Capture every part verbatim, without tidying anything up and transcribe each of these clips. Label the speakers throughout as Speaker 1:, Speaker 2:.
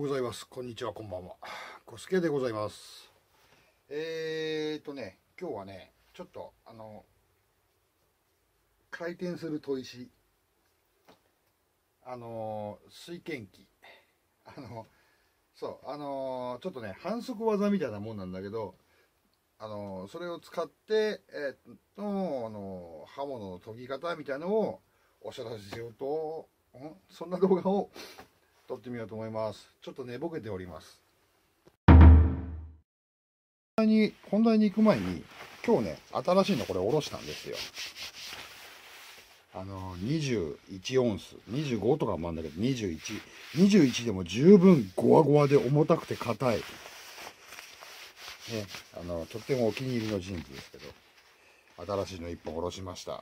Speaker 1: ございます。こんにちは、こんばんは。コスケでございます。えーとね、今日はね、ちょっとあの回転する砥石、あの水拳機、あのそうあのちょっとね反則技みたいなもんなんだけど、あのそれを使ってえー、っとあの刃物の研ぎ方みたいなのをお知らせしようと、んそんな動画を撮ってみようと思います。ちょっと寝ぼけております。本題に本題に行く前に、今日ね新しいのこれおろしたんですよ。あのにじゅういちオンス、にじゅうごとかもあるんだけど、にじゅういち、にじゅういちでも十分ゴワゴワで重たくて硬い、ね、あのとってもお気に入りのジーンズですけど、新しいのいっぽんおろしました。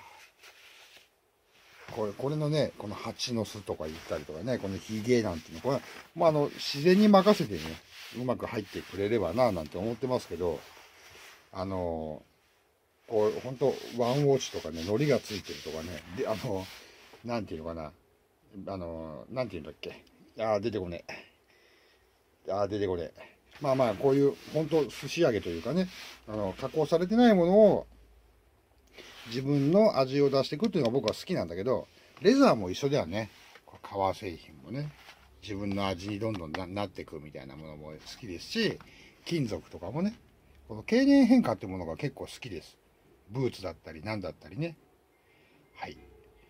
Speaker 1: これこれのね、この蜂の巣とか言ったりとかね、このヒゲなんていうの、これ、まあ、あの自然に任せてね、うまく入ってくれればななんて思ってますけど、あのこう本当ワンウォッチとかね、糊がついてるとかね、で、あのなんていうのかな、あのなんていうんだっけ、ああ出てこねえ、ああ出てこねえ、まあまあこういう本当寿司揚げというかね、あの加工されてないものを自分の味を出していくっていうのが僕は好きなんだけど、レザーも一緒だよね。革製品もね、自分の味にどんどん な, なっていくみたいなものも好きですし、金属とかもね、この経年変化っていうものが結構好きです。ブーツだったり何だったりね。はい。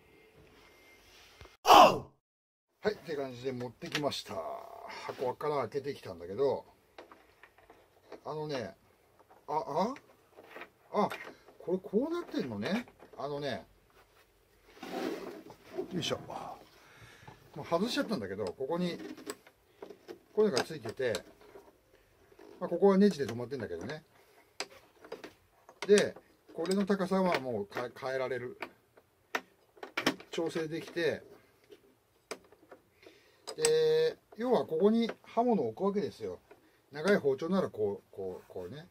Speaker 1: はい、って感じで持ってきました。箱から開けてきたんだけど、あのね、あ、ああ、これこうなってんのね。あのね、よいしょ。もう外しちゃったんだけど、ここにこういうのがついてて、まあ、ここはネジで止まってんだけどね。で、これの高さはもう変えられる。調整できて、で、要はここに刃物を置くわけですよ。長い包丁ならこう、こう、こうね。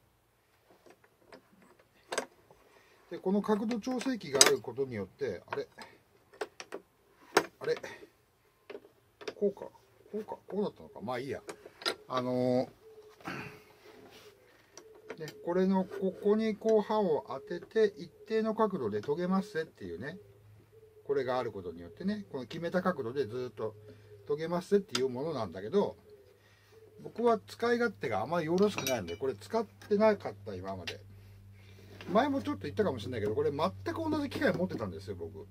Speaker 1: で、この角度調整器があることによって、あれあれこうかこうかこうだったのか、まあいいや。あのー、ね、これのここにこう刃を当てて一定の角度で研げますせっていうね、これがあることによってね、この決めた角度でずっと研げますせっていうものなんだけど、僕は使い勝手があまりよろしくないので、これ使ってなかった。今まで前もちょっと言ったかもしれないけど、これ全く同じ機械持ってたんですよ僕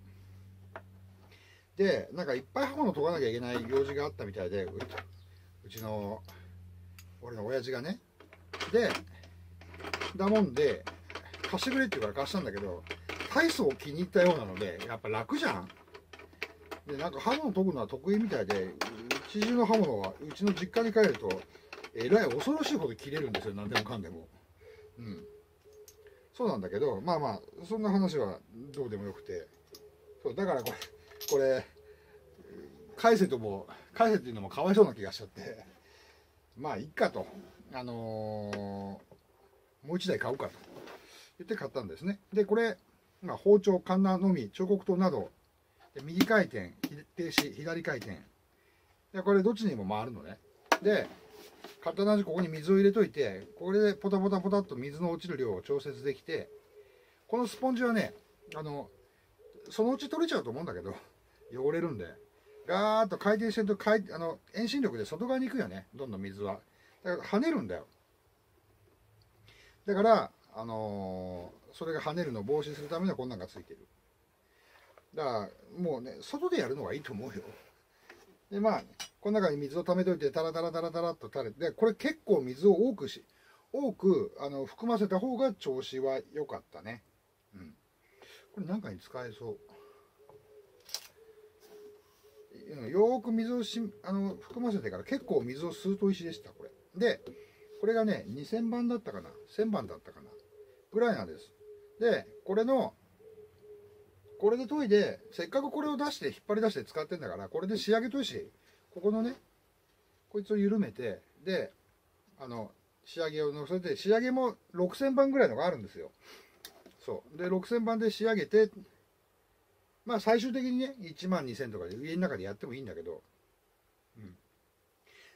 Speaker 1: で。なんかいっぱい刃物研がなきゃいけない用事があったみたいで、うちの俺の親父がね、でだもんで貸してくれって言うから貸したんだけど、大層気に入ったようなので、やっぱ楽じゃん。で、なんか刃物研ぐのは得意みたいで、うち中の刃物はうちの実家に帰るとえらい恐ろしいほど切れるんですよ、何でもかんでも。うん、そうなんだけど、まあまあそんな話はどうでもよくて、そうだからこれこれ返せとも返せっていうのもかわいそうな気がしちゃって、まあいっかと、あのー、もう一台買うかと言って買ったんですね。でこれ、まあ、包丁、カンナのみ、彫刻刀などで右回転、停止、左回転で、これどっちにも回るのね。で簡単な話、ここに水を入れといて、これでポタポタポタっと水の落ちる量を調節できて、このスポンジはね、あのそのうち取れちゃうと思うんだけど、汚れるんでガーッと回転してると回あの遠心力で外側に行くよね、どんどん水は。だから跳ねるんだよ。だからあのー、それが跳ねるのを防止するためにはこんなんがついてる。だからもうね、外でやるのがいいと思うよ。でまあこの中に水を溜めといて、タラタラタラタラっと垂れて、でこれ結構水を多くし多くあの含ませた方が調子は良かったね。うん、これなんかに使えそう。よーく水をしあの含ませてから結構水を吸う砥石でした。これで、これがねにせんばんだったかな、せんばんだったかなぐらいなんです。でこれのこれで研いで、せっかくこれを出して引っ張り出して使ってんだから、これで仕上げ砥石、ここのねこいつを緩めて、であの仕上げを乗せて、仕上げもろくせんばんぐらいのがあるんですよ。そうでろくせんばんで仕上げて、まあ最終的にねいちまんにせんとかで家の中でやってもいいんだけど、うん、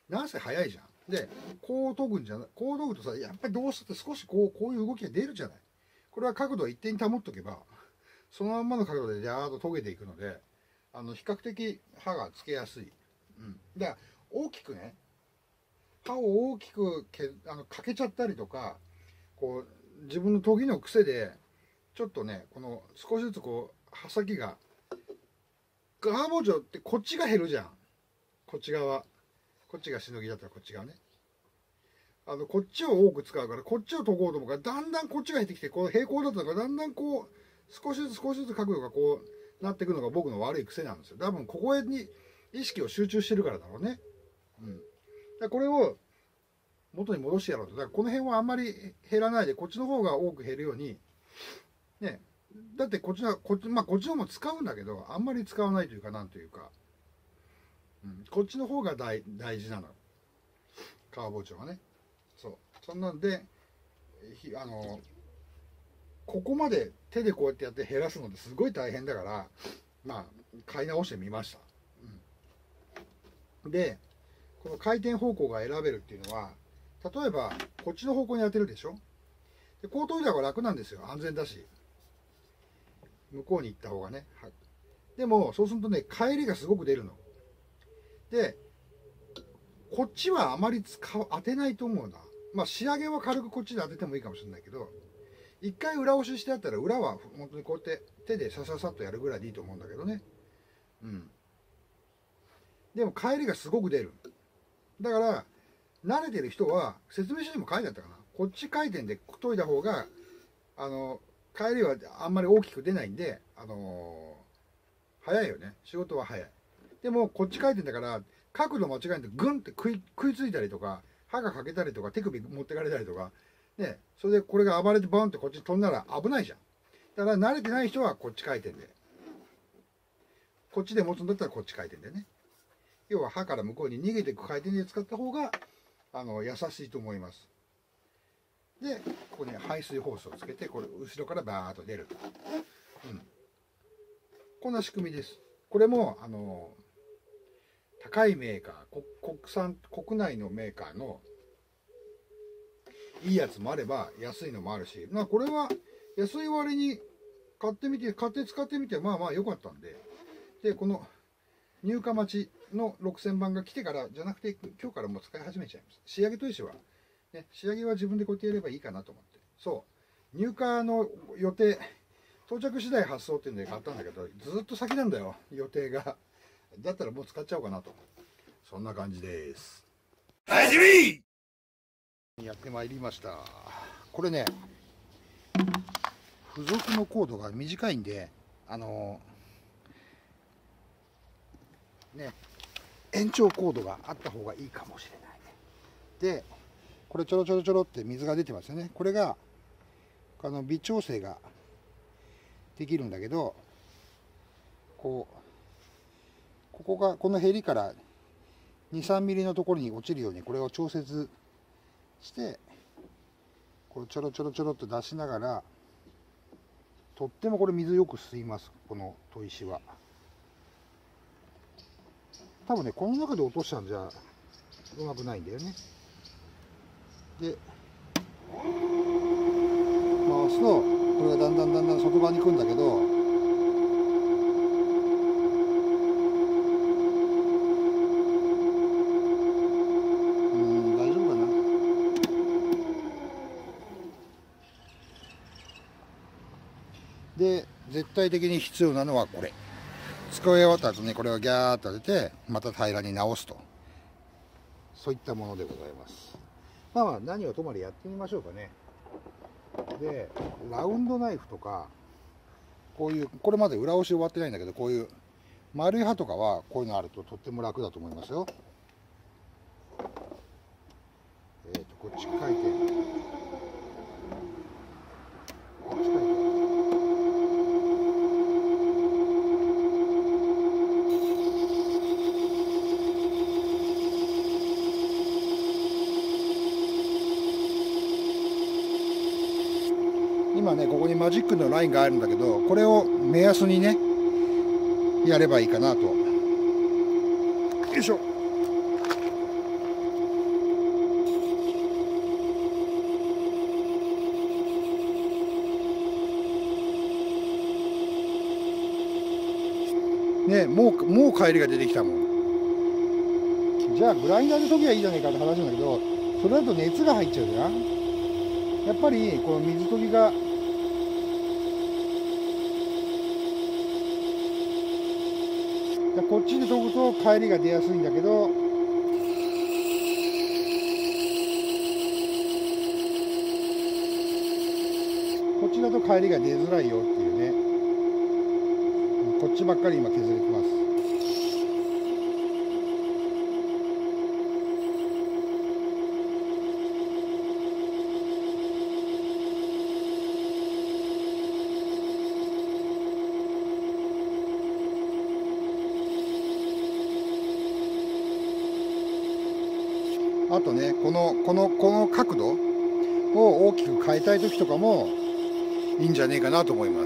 Speaker 1: なんせ早いじゃん。でこう研ぐんじゃない、こう研ぐとさ、やっぱりどうして少しこうこういう動きが出るじゃない。これは角度を一定に保っとけばそのまんまの角度でジャーッと研げていくので、あの比較的刃がつけやすい。うん、だから大きくね、刃を大きくけあのかけちゃったりとか、こう自分の研ぎの癖でちょっとね、この少しずつこう刃先が、ガー包丁ってこっちが減るじゃん。こっち側、こっちがしのぎだったらこっち側ね、あのこっちを多く使うから、こっちを研ごうと思うから、だんだんこっちが減ってきて、こう平行だったからだんだんこう少しずつ少しずつ角度がこうなっていくのが僕の悪い癖なんですよ。多分ここに意識を集中してるからだろうね。うん、だからこれを元に戻してやろうと。だからこの辺はあんまり減らないで、こっちの方が多く減るようにね。だってこっちのこっち、まあこっちの方も使うんだけど、あんまり使わないというか、なんというか、うん、こっちの方が大大事なの、革包丁はね。そう、そんなんであのここまで手でこうやってやって減らすのってすごい大変だから、まあ買い直してみました。うん、でこの回転方向が選べるっていうのは、例えばこっちの方向に当てるでしょ。でこう研いだ方が楽なんですよ、安全だし。向こうに行った方がね。でもそうするとね、帰りがすごく出るので、こっちはあまり使う当てないと思うな。まあ仕上げは軽くこっちで当ててもいいかもしれないけど、一回裏押ししてあったら裏は本当にこうやって手でさささっとやるぐらいでいいと思うんだけどね。うん。でも帰りがすごく出る。だから慣れてる人は説明書にも書いてあったかな。こっち回転で研いだ方があの帰りはあんまり大きく出ないんで、あのー、早いよね。仕事は早い。でもこっち回転だから角度間違えてグンって食い食いついたりとか、刃が欠けたりとか、手首持ってかれたりとかね、それでこれが暴れてバンってこっち飛んだら危ないじゃん。だから慣れてない人はこっち回転で、こっちで持つんだったらこっち回転でね。要は刃から向こうに逃げていく回転で使った方があの優しいと思います。でここに排水ホースをつけて、これ後ろからバーッと出る、うん、こんな仕組みです。これもあの高いメーカー、国産国内のメーカーのいいやつもあれば安いのもあるし、まあこれは安い割に買ってみて買って使ってみてまあまあ良かったんで、でこの入荷待ちのろくせんばんが来てからじゃなくて、今日からもう使い始めちゃいます。仕上げと一緒はね、仕上げは自分でこうやってやればいいかなと思って、そう入荷の予定、到着次第発送っていうんで買ったんだけど、ずっと先なんだよ予定が。だったらもう使っちゃおうかなと、そんな感じです。始めやってまいりました。これね、付属のコードが短いんで、あのー、ね延長コードがあった方がいいかもしれない。でこれちょろちょろちょろって水が出てますよね。これがあの微調整ができるんだけど、こうここがこのへりからにさんミリのところに落ちるようにこれを調節して、これちょろちょろちょろっと出しながら、とってもこれ水よく吸います、この砥石は。多分ねこの中で落としたんじゃうまくないんだよね。で回すとこれがだんだんだんだん外側に行くんだけど、うん大丈夫かな。で絶対的に必要なのはこれ、使い終わった後ね、これをギャーッと当ててまた平らに直すと、そういったものでございます。まあまあ何をともあれやってみましょうかね。でラウンドナイフとか、こういうこれまで裏押し終わってないんだけど、こういう丸い刃とかはこういうのあるととっても楽だと思いますよ。えっとこっち回転、こっち回転、今ねここにマジックのラインがあるんだけど、これを目安にねやればいいかなと。よいしょ。 ね、もうもう帰りが出てきたもん。じゃあグラインダーで研ぎゃいいじゃないかって話なんだけど、それだと熱が入っちゃうじゃん。やっぱりこの水研ぎがこっちで研ぐと帰りが出やすいんだけど、こっちだと帰りが出づらいよっていうね。こっちばっかり今削れてます。あとね、このこのこの角度を大きく変えたい時とかもいいんじゃねえかなと思います。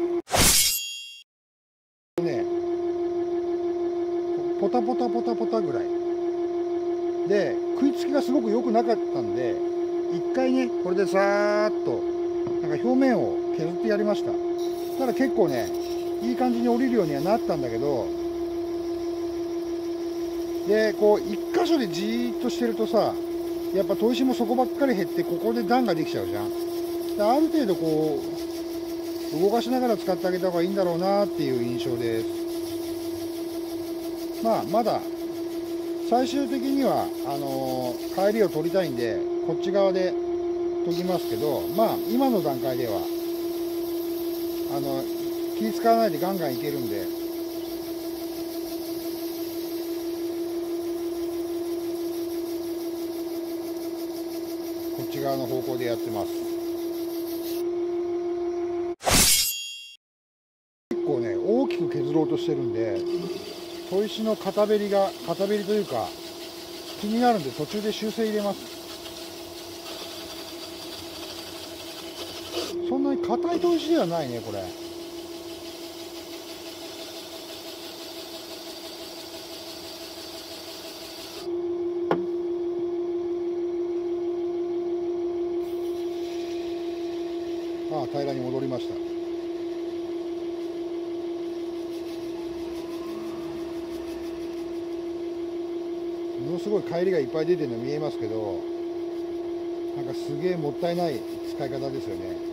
Speaker 1: ね、ポタポタポタポタぐらいで食いつきがすごく良くなかったんで、一回ねこれでさーっとなんか表面を削ってやりました。ただ結構ねいい感じに降りるようにはなったんだけど、でこう一箇所でじーっとしてるとさ、やっぱ砥石もそこばっかり減って、ここで段ができちゃうじゃん。である程度こう動かしながら使ってあげた方がいいんだろうなっていう印象です。まあまだ最終的にはあのー、帰りを取りたいんでこっち側で研ぎますけど、まあ今の段階ではあの気使わないでガンガンいけるんで、こっち側の方向でやってます。結構ね大きく削ろうとしてるんで、砥石の片べりが片べりというか気になるんで途中で修正入れます。そんなに硬い砥石ではないねこれ。ああ、平らに戻りました。ものすごい帰りがいっぱい出てるの見えますけど、なんかすげえもったいない使い方ですよね。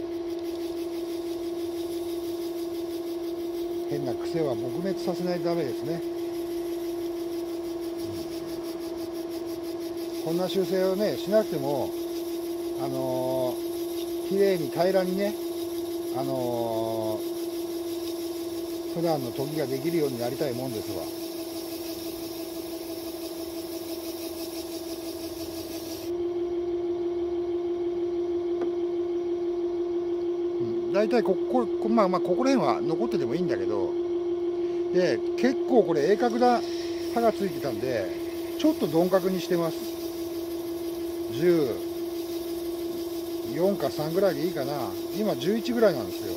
Speaker 1: 変な癖は撲滅させないとダメですね。うん、こんな修正をねしなくても、あのー、綺麗に平らにね、あのー、普段の研ぎができるようになりたいもんですわ。大体ここ、まあまあここら辺は残っててもいいんだけど、で結構これ鋭角な刃がついてたんでちょっと鈍角にしてます。じゅうよんかさんぐらいでいいかな。今じゅういちぐらいなんですよ。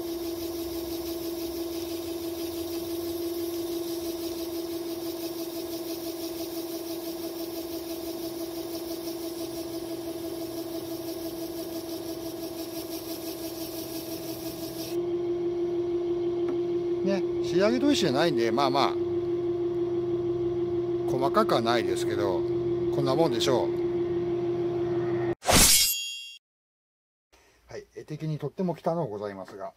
Speaker 1: ね、仕上げ砥石じゃないんで、まあまあ細かくはないですけど、こんなもんでしょう。はい、絵的にとっても汚うございますが、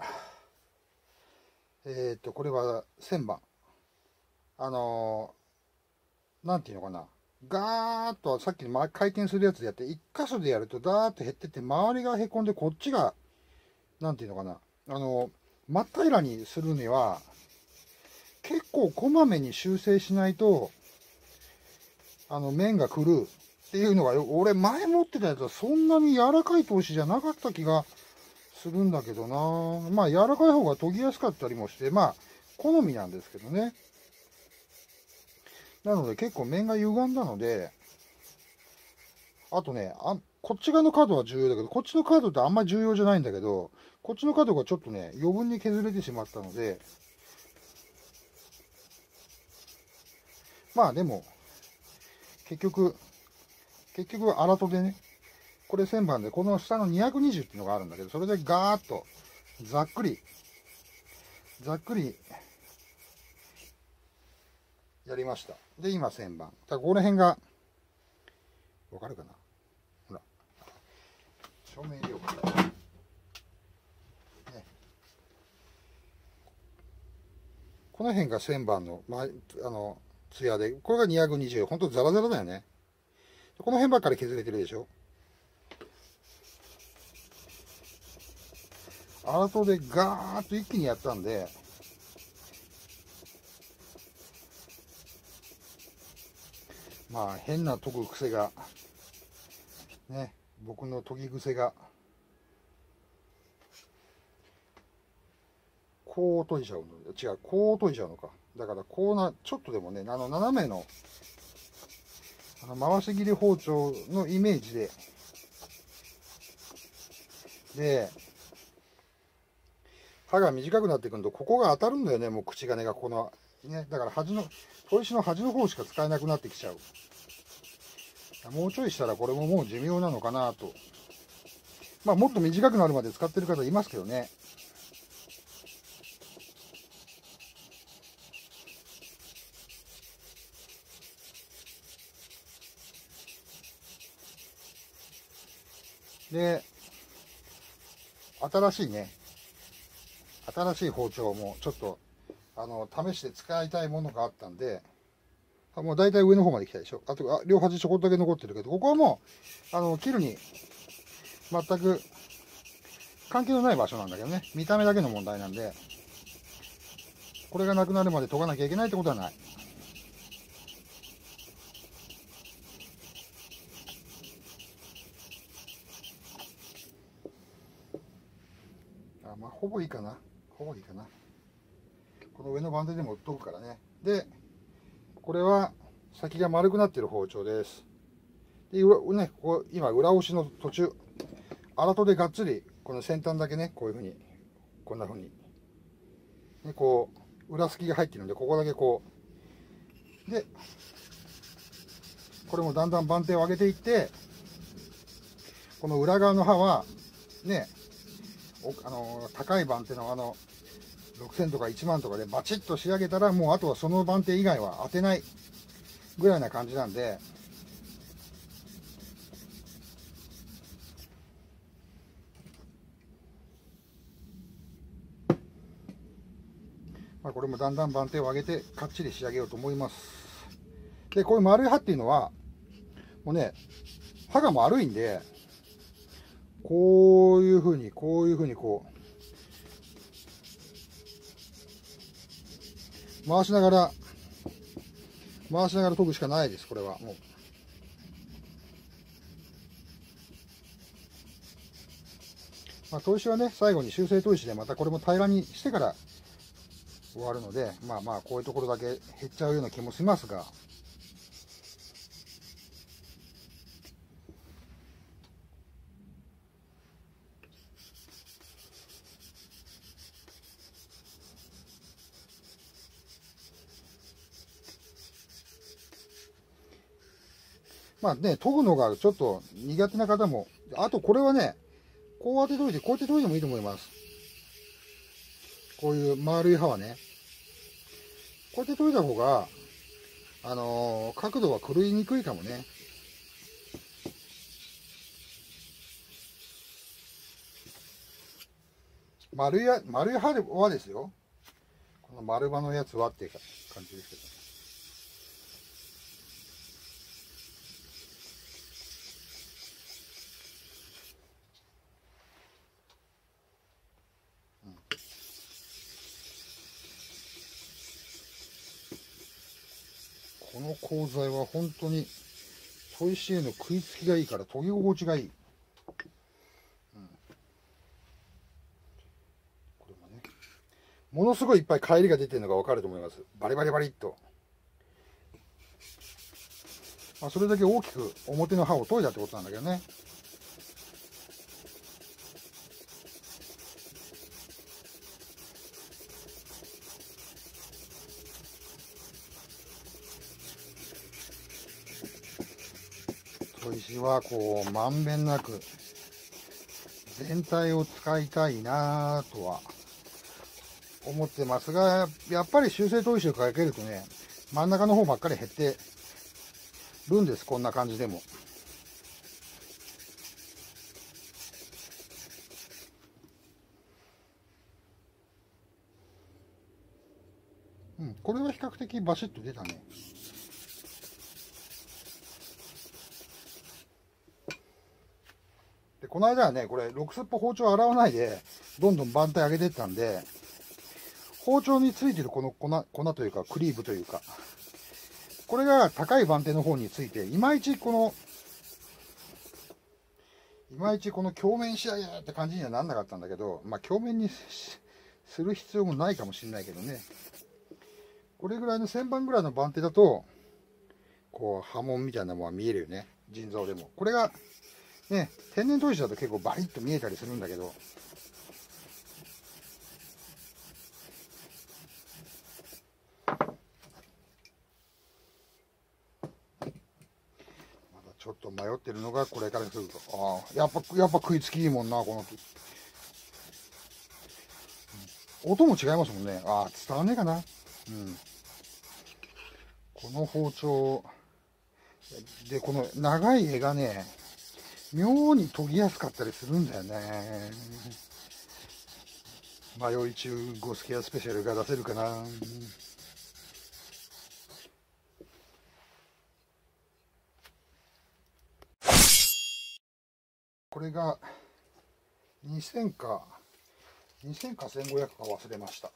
Speaker 1: えっとこれは旋盤、あのー、なんていうのかな、ガーッとさっきの回転するやつでやって一箇所でやるとダーッと減ってって周りがへこんで、こっちがなんていうのかな、あのー、真っ平らにするには結構こまめに修正しないとあの面が狂うっていうのが、俺前持ってたやつはそんなに柔らかい砥石じゃなかった気がするんだけどな。まあ柔らかい方が研ぎやすかったりもして、まあ好みなんですけどね。なので結構面が歪んだので、あとね、あこっち側の角は重要だけど、こっちの角ってあんまり重要じゃないんだけど、こっちの角がちょっとね余分に削れてしまったので、まあでも結局結局荒砥でね、これ旋盤でこの下のにひゃくにじゅうっていうのがあるんだけど、それでガーッとざっくりざっくりやりました。で今旋盤。だからこの辺がわかるかな。ほら照明入れようかな、ね、この辺が旋盤の、まあ、あのツヤで、これがにひゃくにじゅう、ほんとザラザラだよね。この辺ばっかり削れてるでしょ。アラトでガーッと一気にやったんで、まあ変な研ぐ癖がね、僕の研ぎ癖がこう研いちゃうの、違う、こう研いちゃうのか。だからこうな、ちょっとでもね、あの斜めのあの回し切り包丁のイメージで、で刃が短くなってくるとここが当たるんだよね。もう口金がここのね、だから端の砥石の端の方しか使えなくなってきちゃう。もうちょいしたらこれももう寿命なのかなと。まあもっと短くなるまで使ってる方いますけどね。で新しいね、新しい包丁もちょっとあの試して使いたいものがあったんで、もう大体上の方まで来たでしょ。あとあ両端ちょこっとだけ残ってるけど、ここはもうあの切るに全く関係のない場所なんだけどね、見た目だけの問題なんで、これがなくなるまで研がなきゃいけないってことはない。あ、まあほぼいいかな、ほぼいいかな。この上の番手でも研ぐからね。でこれは先が丸くなってる包丁です。で裏ね、ここ今裏押しの途中、荒砥でがっつりこの先端だけね、こういうふうにこんなふうに、ね、こう裏すきが入ってるんで、ここだけこうで、これもだんだん番手を上げていって、この裏側の刃はね、あの高い番手のあのろくせんとかいちまんとかでバチッと仕上げたら、もうあとはその番手以外は当てないぐらいな感じなんで、まあこれもだんだん番手を上げてかっちり仕上げようと思います。でこういう丸い刃っていうのはもうね、刃が丸いんで、こういうふうにこういうふうにこう回しながら回しながら研ぐしかないです。これはもうまあ砥石はね、最後に修正砥石でまたこれも平らにしてから終わるので、まあまあこういうところだけ減っちゃうような気もしますが、まあね、研ぐのがちょっと苦手な方も、あとこれはね、こう当てといて、こうやって研いでもいいと思います。こういう丸い刃はね、こうやって研いだ方が、あのー、角度は狂いにくいかもね。丸いや、丸い刃はですよ。この丸刃のやつはっていう感じですけど。この鋼材は本当に砥石への食いつきがいいから研ぎ心地がいい。うん、これもね、ものすごいいっぱい返りが出てるのが分かると思います。バリバリバリっと。まあ、それだけ大きく表の刃を研いだってことなんだけどね。砥石はこうまんべんなく全体を使いたいなとは思ってますが、やっぱり修正砥石をかけるとね、 真ん中の方ばっかり減ってるんです。こんな感じでも。うん、これは比較的バシッと出たね。でこの間はね、これろくすっぽ包丁洗わないでどんどん番手上げてったんで、包丁についてるこの粉粉というかクリームというか、これが高い番手の方について、いまいちこのいまいちこの鏡面仕上げって感じにはなんなかったんだけど、まあ鏡面にする必要もないかもしれないけどね。これぐらいのせんばんぐらいの番手だと、こう波紋みたいなものは見えるよね、腎臓でも。これがね、天然砥石だと結構バリッと見えたりするんだけど、まだちょっと迷ってるのがこれからすると、ああやっぱやっぱ食いつきいいもんな、この木。音も違いますもんね。ああ伝わんねえかな。うん、この包丁で、この長い柄がね、妙に研ぎやすかったりするんだよね。迷い中ゴスケアスペシャルが出せるかな。これがにせんかにせんかせんごひゃくか忘れました。よ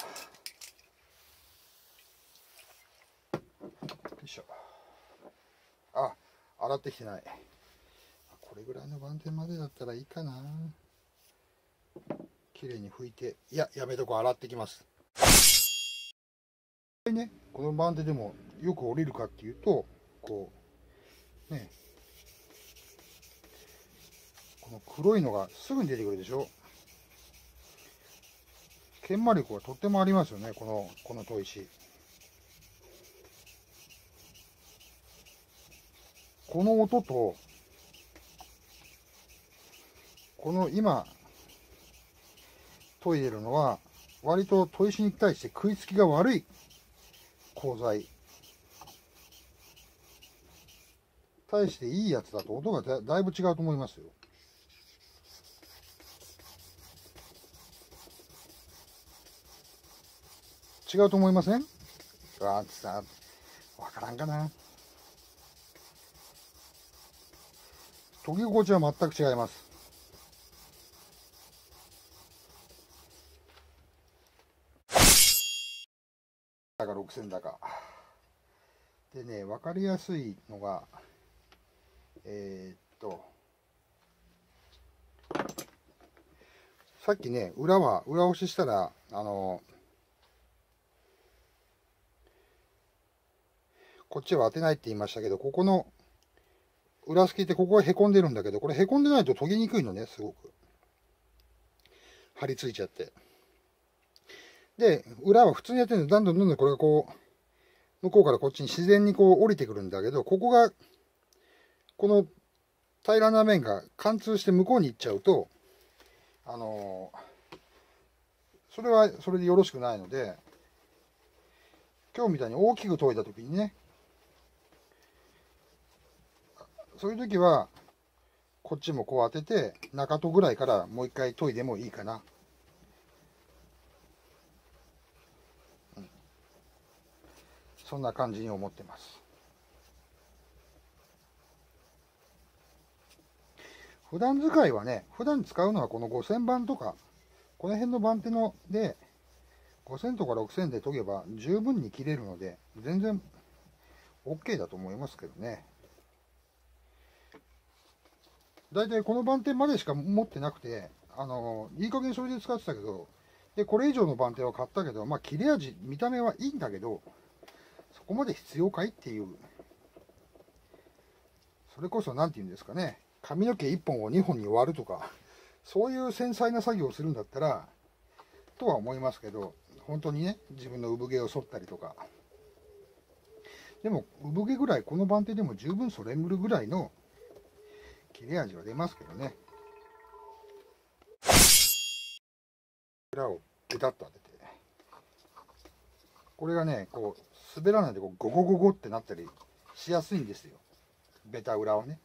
Speaker 1: いしょ。あ、洗ってきてない。これぐらいの番手までだったらいいかな。綺麗に拭いて、いややめとこ、洗ってきます。ね、この番手でもよく降りるかっていうと、こうね、この黒いのがすぐに出てくるでしょ。研磨力はとってもありますよね、このこの砥石。この音とこの今研いでるのは割と砥石に対して食いつきが悪い鋼材。対していいやつだと音が だ, だいぶ違うと思いますよ。違うと思いません？あさ分からんかな。研ぎ心地は全く違います。だからろくせんだかでね、分かりやすいのがえー、っとさっきね、裏は裏押ししたらあのこっちは当てないって言いましたけど、ここの裏すきってここがへこんでるんだけど、これへこんでないと研ぎにくいのね、すごく張り付いちゃって。で裏は普通にやってるの、どんどんどんどんこれがこう向こうからこっちに自然にこう降りてくるんだけど、ここがこの平らな面が貫通して向こうに行っちゃうと、あのー、それはそれでよろしくないので、今日みたいに大きく研いだ時にね、そういう時はこっちもこう当てて中戸ぐらいからもう一回研いでもいいかな。うん、そんな感じに思ってます。普段使いはね、普段使うのはこのごせんばんとかこの辺の番手のでごせんとかろくせんで研げば十分に切れるので、全然 OK だと思いますけどね。だいたいこの番手までしか持ってなくて、あのいい加減それで使ってたけど、でこれ以上の番手は買ったけど、まあ切れ味見た目はいいんだけど、そこまで必要かいっていう、それこそ何て言うんですかね、髪の毛いっぽんをにほんに割るとか、そういう繊細な作業をするんだったらとは思いますけど、本当にね、自分の産毛を剃ったりとか。でも産毛ぐらいこの番手でも十分それむるぐらいの切れ味は出ますけどね。裏をペタッと当てて、 これがねこう滑らないでこうゴゴゴゴってなったりしやすいんですよ、ベタ裏はね。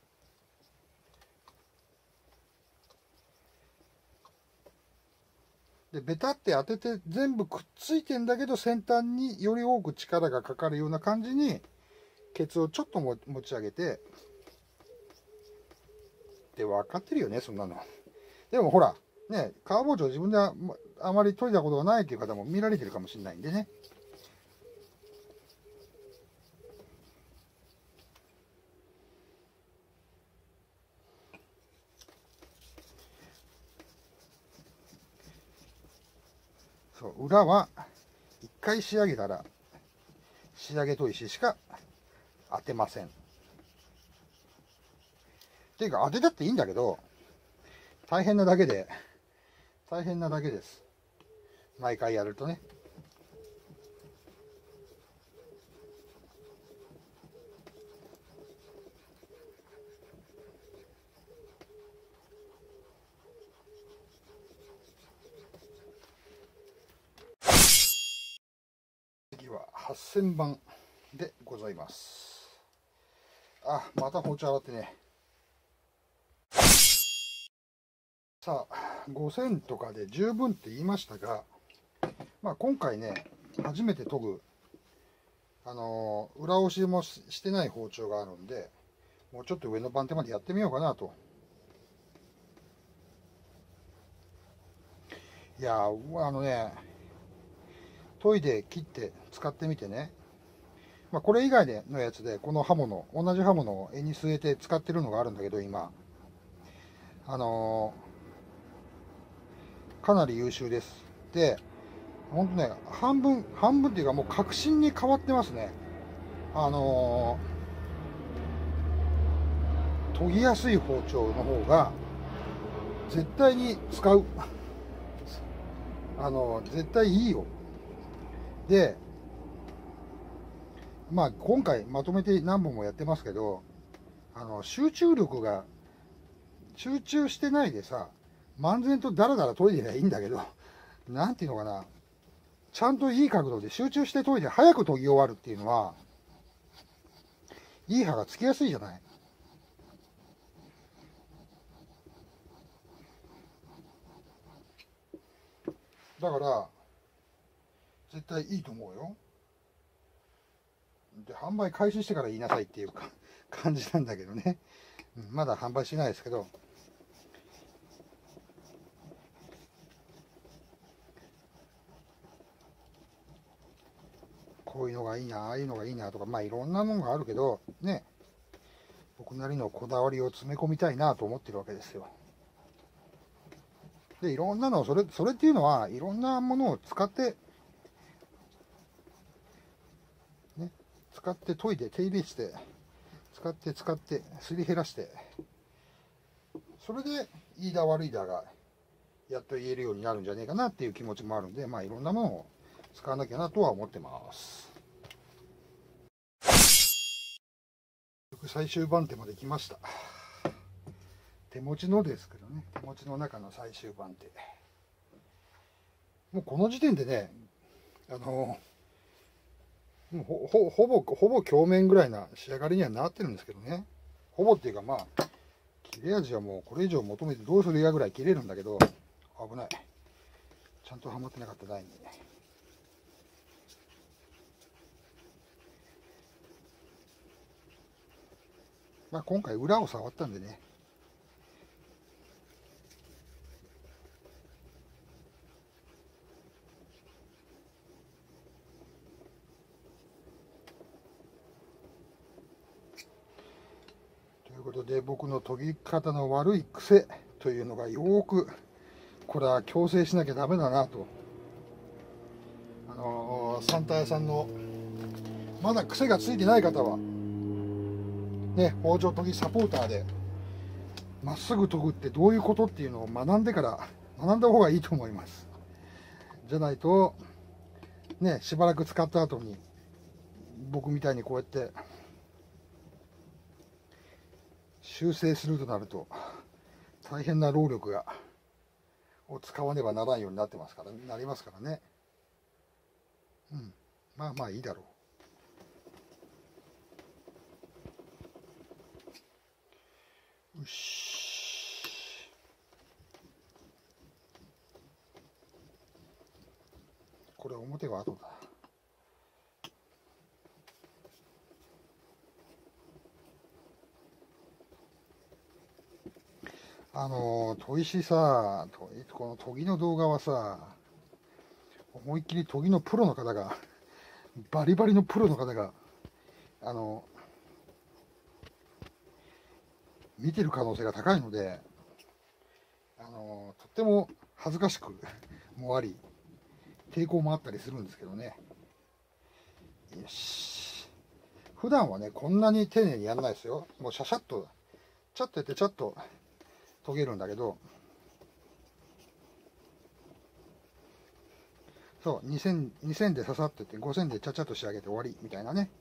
Speaker 1: でベタって当てて全部くっついてんだけど、先端により多く力がかかるような感じにケツをちょっとも持ち上げて、で分かってるよねそんなの。でもほらね、革包丁自分であまり研いだことがないという方も見られてるかもしれないんでね。そう裏は一回仕上げたら仕上げ砥石しか当てません。っていうか当てたっていいんだけど、大変なだけで大変なだけです、毎回やるとね。次ははっせんばんでございます。あ、また包丁洗ってね。さあごせんとかで十分って言いましたが、まあ、今回ね初めて研ぐ、あのー、裏押しもしてない包丁があるんで、もうちょっと上の番手までやってみようかなと。いやーあのね研いで切って使ってみてね、まあ、これ以外でのやつでこの刃物、同じ刃物を柄に据えて使ってるのがあるんだけど、今あのーかなり優秀です。で、ほんとね、半分、半分っていうかもう確信に変わってますね。あのー、研ぎやすい包丁の方が絶対に使う。あのー、絶対いいよ。で、まあ今回まとめて何本もやってますけど、あの集中力が集中してないでさ、漫然とダラダラ研いでりゃいいんだけど、なんていうのかな、ちゃんといい角度で集中して研いで早く研ぎ終わるっていうのは、いい刃がつきやすいじゃない。だから絶対いいと思うよ。で販売開始してから言いなさいっていうか感じなんだけどね、うん、まだ販売しないですけど、こういうのがいいな、ああいうのがいいなとか、まあいろんなものがあるけどね、僕なりのこだわりを詰め込みたいなと思ってるわけですよ。でいろんなのそれそれっていうのはいろんなものを使ってね、使って研いで手入れして使って使ってすり減らして、それでいいだ悪いだがやっと言えるようになるんじゃねえかなっていう気持ちもあるんで、まあいろんなものを使わなきゃなとは思ってます。最終番手まで来ました。手持ちのですけどね、手持ちの中の最終番手。もうこの時点でね、あのもうほほほぼほぼ鏡面ぐらいな仕上がりにはなってるんですけどね。ほぼっていうか、まあ切れ味はもうこれ以上求めてどうするやぐらい切れるんだけど、危ない、ちゃんとはまってなかった台に。まあ今回裏を触ったんでね、ということで、僕の研ぎ方の悪い癖というのがよーく、これは矯正しなきゃダメだなと。あのー、サンタ屋さんのまだ癖がついてない方はね、包丁研ぎサポーターでまっすぐ研ぐってどういうことっていうのを学んでから学んだ方がいいと思います。じゃないとね、しばらく使った後に僕みたいにこうやって修正するとなると大変な労力がを使わねばならんようになってますからなりますからね。うん。 まあまあいいだろう。よし。これ表は後だ。あの砥石さ、この研ぎの動画はさ、思いっきり研ぎのプロの方が、バリバリのプロの方が、あの、見てる可能性が高いので、あの、とっても恥ずかしくもあり、抵抗もあったりするんですけどね。よし。普段はね、こんなに丁寧にやらないですよ。もうシャシャッと、ちゃっとやってちゃっと研げるんだけど、そう、にせん、にせんでささっとやって、ごせんでちゃちゃっと仕上げて終わり、みたいなね。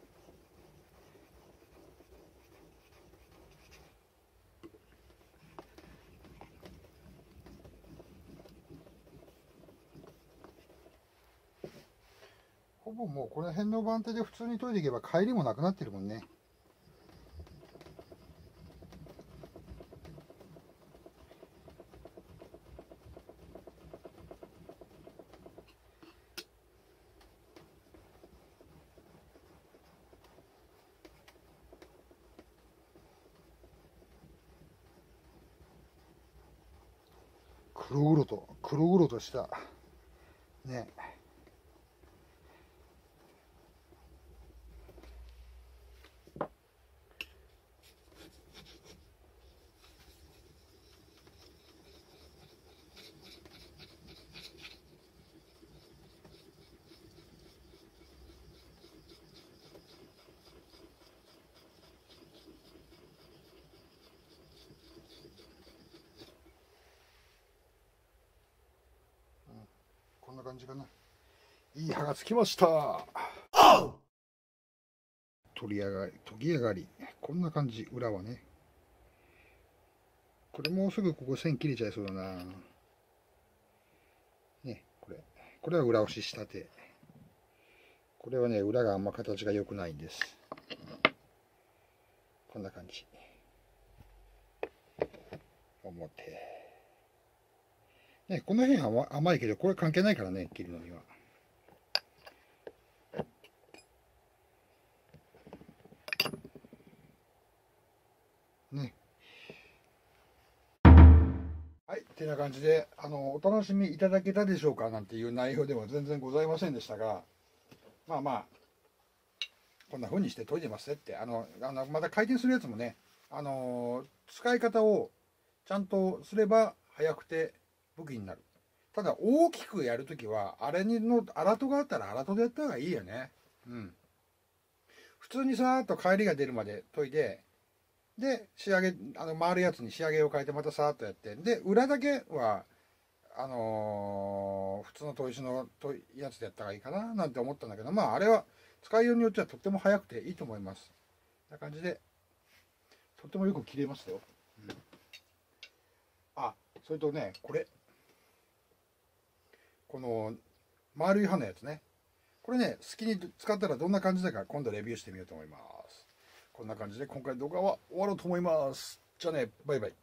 Speaker 1: ほぼもうこの辺の番手で普通に研いでいけば帰りもなくなってるもんね。黒々と黒々としたね。こんな感じかな。いい刃がつきました。取り上がり、研ぎ上がり。こんな感じ、裏はね。これもうすぐここ線切れちゃいそうだな。ね、これ。これは裏押ししたて。これはね、裏があんま形が良くないんです。こんな感じ。表。ね、この辺は甘いけど、これ関係ないからね、切るのには。ね。はい、てな感じで、あの、お楽しみいただけたでしょうかなんていう内容では全然ございませんでしたが、まあまあ、こんな風にして研いでますねって、あの、あのまた回転するやつもね、あの、使い方をちゃんとすれば早くて武器になる。ただ、大きくやるときは、あれにの、荒戸があったら荒戸でやった方がいいよね。うん。普通にさーっと帰りが出るまで研いで、で、仕上げ、あの、回るやつに仕上げを変えて、またさーっとやって、で、裏だけは、あのー、普通の砥石のやつでやった方がいいかな、なんて思ったんだけど、まあ、あれは、使いようによってはとっても早くていいと思います。こんな感じで、とってもよく切れましたよ。うん、あ、それとね、これ。この、丸い刃のやつね。これね、好きに使ったらどんな感じだか今度レビューしてみようと思います。こんな感じで今回動画は終わろうと思います。じゃあね、バイバイ。